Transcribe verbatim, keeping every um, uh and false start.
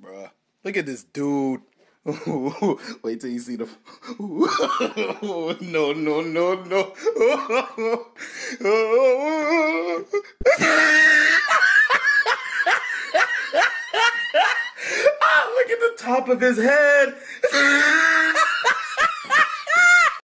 Bruh. Look at this dude. Wait till you see the. No, no, no, no. Ah, look at the top of his head.